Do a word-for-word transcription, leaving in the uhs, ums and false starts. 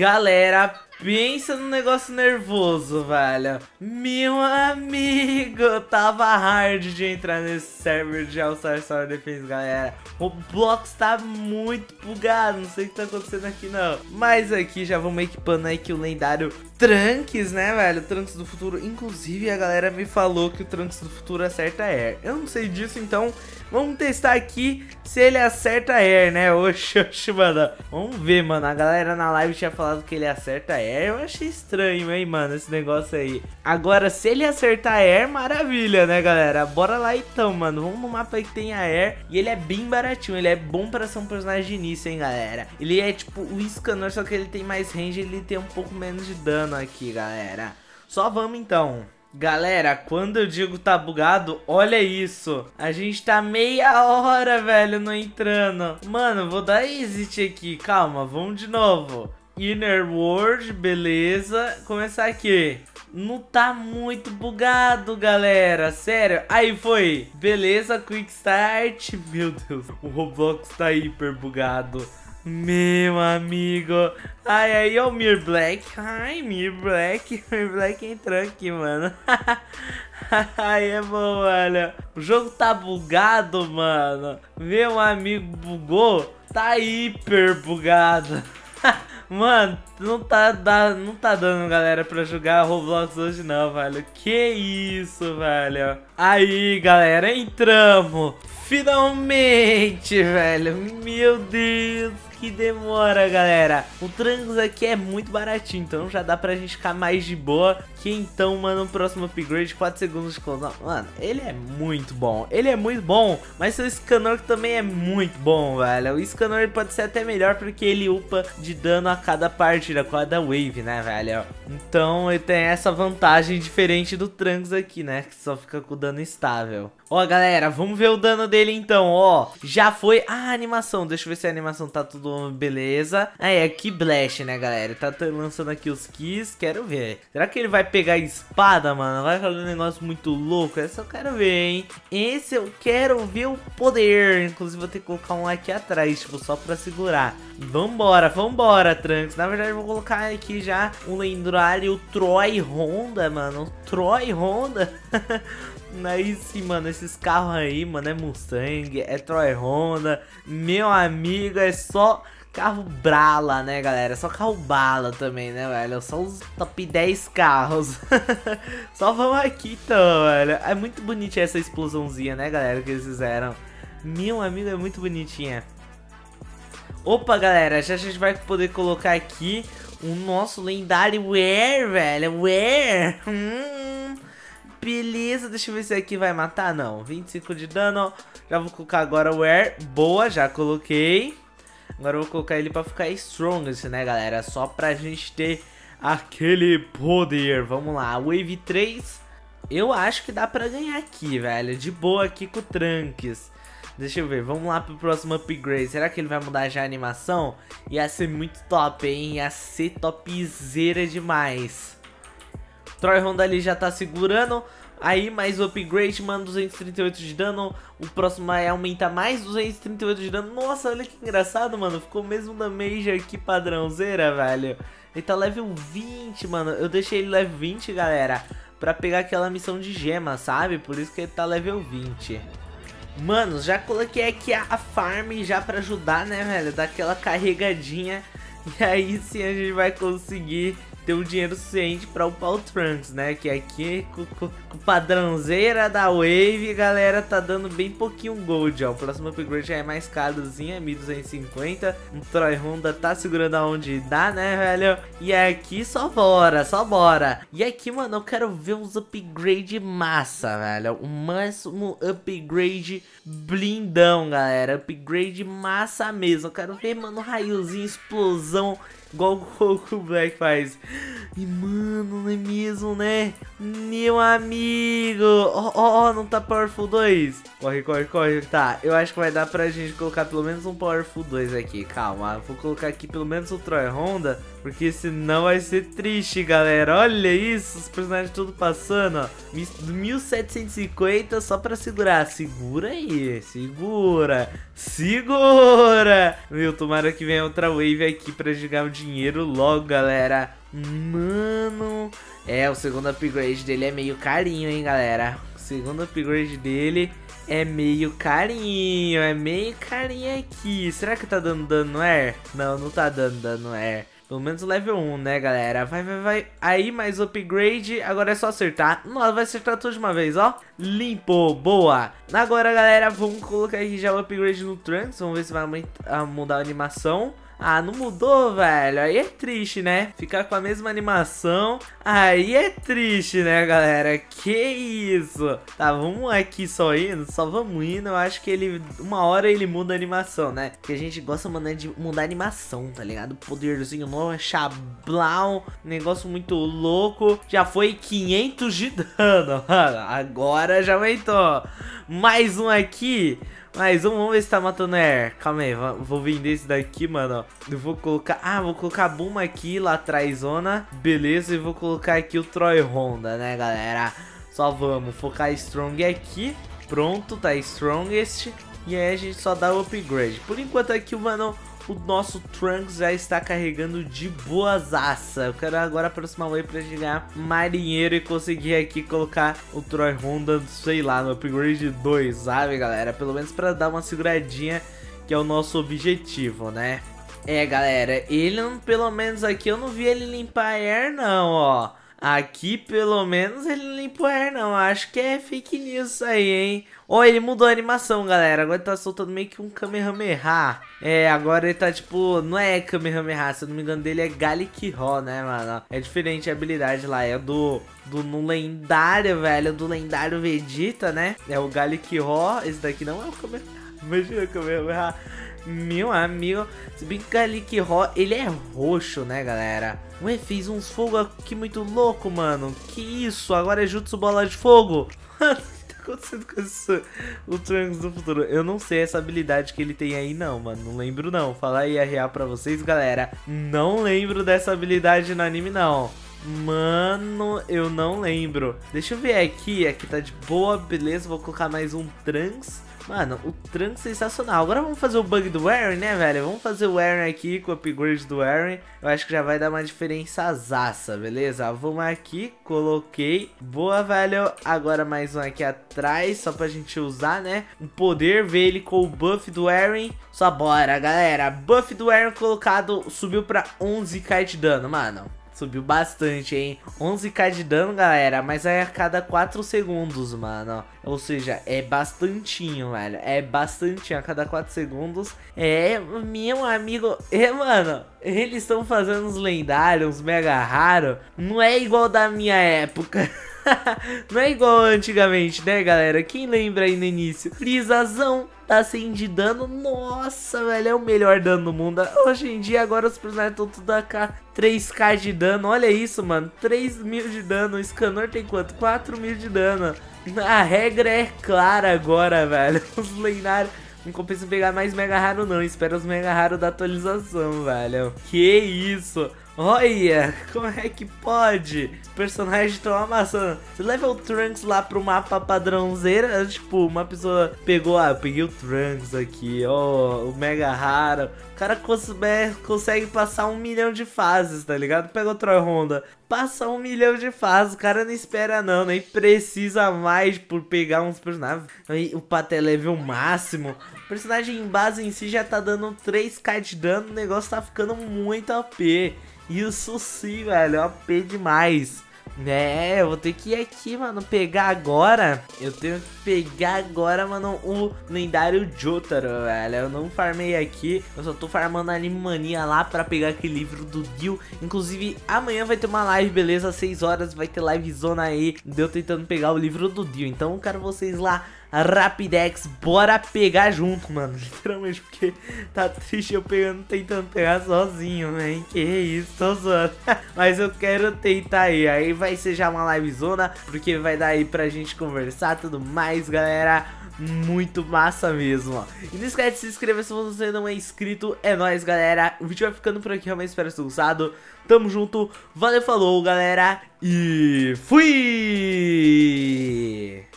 Galera, pensa num negócio nervoso, velho. Meu amigo, tava hard de entrar nesse server de All-Star Tower Defense, galera. O Roblox tá muito bugado, não sei o que tá acontecendo aqui não. Mas aqui já vamos equipando aí que o lendário Trunks, né, velho? Trunks do futuro. Inclusive a galera me falou que o Trunks do futuro acerta Air. Eu não sei disso, então vamos testar aqui se ele acerta Air, né? Oxe, oxe, mano. Vamos ver, mano. A galera na live tinha falado que ele acerta Air. Eu achei estranho, hein, mano, esse negócio aí. Agora, se ele acertar Air, maravilha, né, galera? Bora lá então, mano. Vamos no mapa aí que tem a Air. E ele é bem baratinho. Ele é bom pra ser um personagem de início, hein, galera? Ele é tipo o Scanner, só que ele tem mais range. Ele tem um pouco menos de dano aqui, galera. Só vamos então. Galera, quando eu digo tá bugado, olha isso. A gente tá meia hora, velho, não entrando. Mano, vou dar exit aqui. Calma, vamos de novo. Inner World, beleza. Começar aqui. Não tá muito bugado, galera. Sério. Aí foi. Beleza, Quick Start. Meu Deus, o Roblox tá hiper bugado. Meu amigo. Ai, aí, ó o Mir Black. Ai, Mir Black. Mir Black entrou aqui, mano. Ai, é bom, olha. O jogo tá bugado, mano. Meu amigo bugou. Tá hiper bugado. Mano, não tá, dá, não tá dando, galera, pra jogar Roblox hoje não, velho. Que isso, velho. Aí, galera, entramos. Finalmente, velho. Meu Deus, que demora, galera. O Trunks aqui é muito baratinho, então já dá pra gente ficar mais de boa. Que então, mano, o próximo upgrade, quatro segundos de cooldown. Mano, ele é muito bom. Ele é muito bom, mas seu Scanner também é muito bom, velho. O Scanner pode ser até melhor porque ele upa de dano a cada partida, a cada wave, né, velho? Então ele tem essa vantagem diferente do Trunks aqui, né, que só fica com dano estável. Ó, galera, vamos ver o dano dele então, ó. Já foi a animação, deixa eu ver se a animação tá tudo beleza. Aí, é Key Blast, né, galera? Tá lançando aqui os keys, quero ver. Será que ele vai pegar a espada, mano? Vai fazer um negócio muito louco? Esse eu quero ver, hein? Esse eu quero ver o poder. Inclusive, vou ter que colocar um aqui atrás, tipo, só pra segurar. Vambora, vambora, Trunks. Na verdade, eu vou colocar aqui já o lendário Troy Honda, mano. Troy Honda. Aí sim, mano, esses carros aí, mano, é Mustang, é Troy Honda. Meu amigo, é só carro brala, né, galera? Só carro bala também, né, velho? Só os top dez carros. Só vamos aqui então, velho. É muito bonitinha essa explosãozinha, né, galera, que eles fizeram. Meu amigo, é muito bonitinha. Opa, galera, já a gente vai poder colocar aqui o nosso lendário Air, velho. Air. Hum... Beleza, deixa eu ver se aqui vai matar. Não, vinte e cinco de dano. Já vou colocar agora o Air. Boa, já coloquei. Agora eu vou colocar ele pra ficar strongest, né, galera? Só pra gente ter aquele poder. Vamos lá, Wave três. Eu acho que dá pra ganhar aqui, velho. De boa aqui com o Trunks. Deixa eu ver, vamos lá pro próximo upgrade. Será que ele vai mudar já a animação? Ia ser muito top, hein? Ia ser topzera demais. Troy Honda ali já tá segurando. Aí mais o upgrade, mano, duzentos e trinta e oito de dano. O próximo vai aumentar mais duzentos e trinta e oito de dano. Nossa, olha que engraçado, mano. Ficou mesmo damage aqui padrãozeira, velho. Ele tá level vinte, mano. Eu deixei ele level vinte, galera, pra pegar aquela missão de gema, sabe? Por isso que ele tá level vinte. Mano, já coloquei aqui a farm já pra ajudar, né, velho? Dar aquela carregadinha. E aí sim a gente vai conseguir ter um dinheiro suficiente pra upar o Trunks, né? Que aqui com, com, com padrãozeira da Wave, galera, tá dando bem pouquinho gold, ó. O próximo upgrade já é mais carozinho, é mil duzentos e cinquenta. O Troy Honda tá segurando aonde dá, né, velho? E aqui só bora, só bora. E aqui, mano, eu quero ver uns upgrade massa, velho. O máximo upgrade blindão, galera. Upgrade massa mesmo. Eu quero ver, mano, raiozinho, explosão, igual o Goku Black faz. E mano, não é mesmo, né? Meu amigo. Ó, ó, ó, não tá Powerful dois. Corre, corre, corre. Tá, eu acho que vai dar pra gente colocar pelo menos um Powerful dois aqui. Calma, vou colocar aqui pelo menos o Troy Honda, porque senão vai ser triste, galera. Olha isso, os personagens tudo passando, ó. mil setecentos e cinquenta só pra segurar. Segura aí, segura. Segura. Meu, tomara que venha outra wave aqui pra jogar um dinheiro logo, galera. Mano, é, o segundo upgrade dele é meio carinho, hein, galera. O segundo upgrade dele é meio carinho, é meio carinho aqui. Será que tá dando dano air? Não, não tá dando dano air. Pelo menos level um, né, galera? Vai, vai, vai. Aí, mais upgrade. Agora é só acertar. Nossa, vai acertar tudo de uma vez, ó. Limpou, boa. Agora, galera, vamos colocar aqui já o upgrade no Trunks. Vamos ver se vai mudar a animação. Ah, não mudou, velho. Aí é triste, né? Ficar com a mesma animação. Aí é triste, né, galera? Que isso? Tá, vamos aqui só indo. Só vamos indo. Eu acho que ele... Uma hora ele muda a animação, né? Porque a gente gosta de mudar a animação, tá ligado? Poderzinho novo, chablau. Negócio muito louco. Já foi quinhentos de dano, mano. Agora já aumentou. Mais um aqui. Mais um, vamos ver se tá matando air. Calma aí, vou vender esse daqui, mano. Eu vou colocar... Ah, vou colocar a Boom aqui, lá atrás, zona. Beleza, e vou colocar aqui o Troy Honda, né, galera? Só vamos focar Strong aqui. Pronto, tá Strongest. E aí a gente só dá o upgrade. Por enquanto aqui, mano... O nosso Trunks já está carregando de boasaça. Eu quero agora aproximar o Way pra gente ganhar marinheiro e conseguir aqui colocar o Troy Honda, sei lá, no upgrade dois, sabe, galera? Pelo menos pra dar uma seguradinha, que é o nosso objetivo, né? É, galera, ele, pelo menos aqui, eu não vi ele limpar air, não, ó. Aqui, pelo menos, ele não limpou air, não. Acho que é fake news isso aí, hein? Ó, oh, ele mudou a animação, galera. Agora ele tá soltando meio que um Kamehameha. É, agora ele tá, tipo... Não é Kamehameha, se eu não me engano dele é Gallic-Ho, né, mano? É diferente a habilidade lá. É do... Do no lendário, velho. Do lendário Vegeta, né? É o Gallic-Ho. Esse daqui não é o Kamehameha. Imagina o Kamehameha. Meu amigo, se bem que o Gallic-Ho, ele é roxo, né, galera? Ué, fez uns fogo aqui muito louco, mano. Que isso? Agora é Jutsu Bola de Fogo? O que tá acontecendo com isso? O Trunks do futuro. Eu não sei essa habilidade que ele tem aí, não, mano. Não lembro, não. Falar aí a real pra vocês, galera. Não lembro dessa habilidade no anime, não. Mano, eu não lembro. Deixa eu ver aqui. Aqui tá de boa, beleza. Vou colocar mais um Trunks. Mano, o Trunks é sensacional. Agora vamos fazer o bug do Eren, né, velho? Vamos fazer o Eren aqui com o upgrade do Eren. Eu acho que já vai dar uma diferença zaça, beleza? Vamos aqui, coloquei. Boa, velho. Agora mais um aqui atrás, só pra gente usar, né? O poder, ver ele com o buff do Eren. Só bora, galera. Buff do Eren colocado, subiu pra onze k de dano, mano. Subiu bastante, hein? onze k de dano, galera. Mas é a cada quatro segundos, mano. Ou seja, é bastantinho, velho. É bastantinho a cada quatro segundos. É, meu amigo. É, mano. Eles estão fazendo uns lendários, uns mega raro. Não é igual da minha época. Não é igual antigamente, né, galera? Quem lembra aí no início? Frisazão tá cem de dano. Nossa, velho, é o melhor dano do mundo. Hoje em dia, agora os personagens estão tudo a três k de dano. Olha isso, mano, três mil de dano. O Scanor tem quanto? quatro mil de dano. A regra é clara agora, velho. Os lendários não compensa pegar mais mega raro, não. Espera os mega raro da atualização, velho. Que isso? Olha, como é que pode? Os personagens estão amassando. Você leva o Trunks lá pro mapa padrãozeira. Tipo, uma pessoa pegou, ah, eu peguei o Trunks aqui, ó, o mega raro. O cara consegue, consegue passar um milhão de fases, tá ligado? Pega o Troy Honda, passa um milhão de fases. O cara não espera não, nem precisa mais por pegar uns personagens. Aí o Paté level máximo. O personagem em base em si já tá dando três k de dano. O negócio tá ficando muito A P. Isso sim, velho, é O P demais. É, eu vou ter que ir aqui, mano, pegar agora. Eu tenho que pegar agora, mano, o lendário Jotaro, velho. Eu não farmei aqui, eu só tô farmando a Anime Mania lá pra pegar aquele livro do Dio. Inclusive, amanhã vai ter uma live, beleza? Às seis horas vai ter live zona aí, deu tentando pegar o livro do Dio. Então eu quero vocês lá, Rapidex, bora pegar junto, mano. Literalmente, porque tá triste eu pegando, tentando pegar sozinho, né? Que isso, tô zoando. Mas eu quero tentar aí. Aí vai ser já uma livezona, porque vai dar aí pra gente conversar tudo mais, galera. Muito massa mesmo, ó. E não esquece de se inscrever se você não é inscrito. É nóis, galera. O vídeo vai ficando por aqui, realmente espero que tenham gostado. Tamo junto, valeu, falou, galera. E fui!